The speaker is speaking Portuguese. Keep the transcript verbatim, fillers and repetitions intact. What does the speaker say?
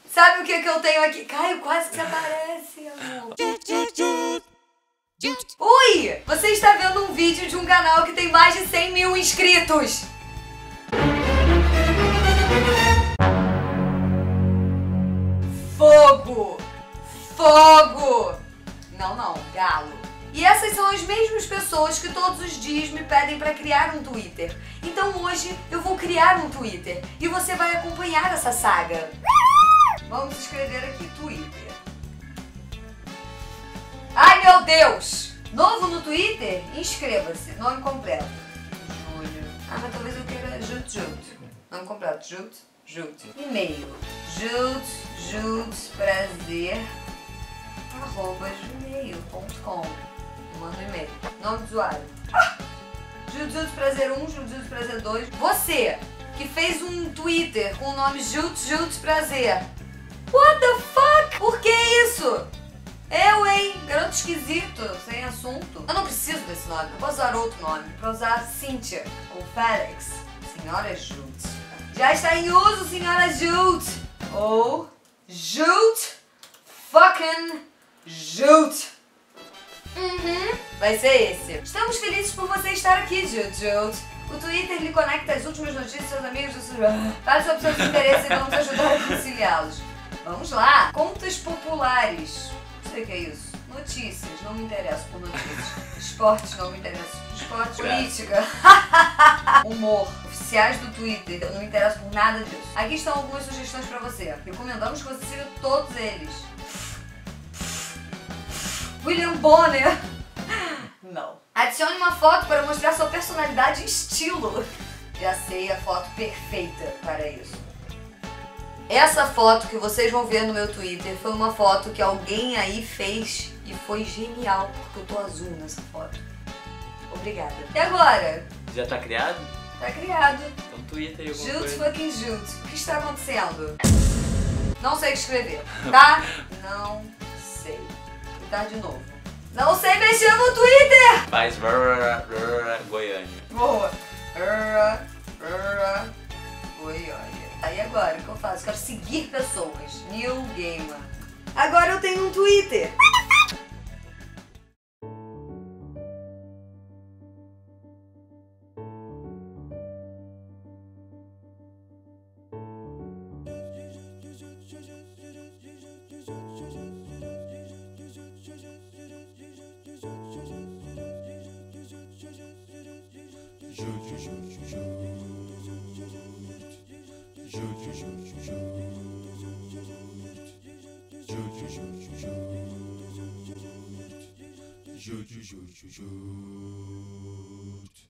Sabe o que, que eu tenho aqui? Caio, quase que você aparece, amor. Ui! Você está vendo um vídeo de um canal que tem mais de cem mil inscritos. Fogo! Fogo! Não, não, galo. E essas são as mesmas pessoas que todos os dias me pedem para criar um Twitter. Então hoje eu vou criar um Twitter e você vai acompanhar essa saga. Vamos escrever aqui Twitter. Ai, meu Deus! Novo no Twitter? Inscreva-se. Nome completo. Júlio. Ah, mas talvez eu queira Jut Jut. Nome completo. Jut Jut. E-mail. Jut Jut Prazer arroba gmail ponto com. Manda um e-mail. Nome do usuário. Ah! Jut Jut Prazer um, Jut Jut Prazer dois. Você que fez um Twitter com o nome Jut Jut Prazer. What the fuck? Por que isso? Eu, hein? Garoto esquisito, sem assunto. Eu não preciso desse nome, eu posso usar outro nome. Pra usar Cynthia ou Felix. Senhora Jut. Já está em uso, senhora Jut. Ou Jut fucking Jut. Uhum. Vai ser esse. Estamos felizes por você estar aqui, Jut Jut. O Twitter lhe conecta as últimas notícias, seus amigos, faz sobre seus interesses e vamos ajudar a conciliá-los. Vamos lá! Contas populares. Não sei o que é isso. Notícias. Não me interesso por notícias. Esportes. Não me interesso. Esporte. Política. Humor. Oficiais do Twitter. Eu não me interesso por nada disso. Aqui estão algumas sugestões pra você. Recomendamos que você siga todos eles. William Bonner. Não. Adicione uma foto para mostrar sua personalidade e estilo. Já sei a foto perfeita para isso. Essa foto que vocês vão ver no meu Twitter foi uma foto que alguém aí fez e foi genial, porque eu tô azul nessa foto. Obrigada. E agora? Já tá criado? Tá criado. Então Twitter e alguma Jut coisa. fucking Jut. O que está acontecendo? Não sei escrever, tá? Não sei. Vou tentar de novo. Não sei mexer no Twitter! Faz rrr, rrr, Goiânia. Boa. Rrr, rrr, Goiânia. Aí agora, o que eu faço? Quero seguir pessoas. New Gamer. Agora eu tenho um Twitter. Jut, jut, jut, jut.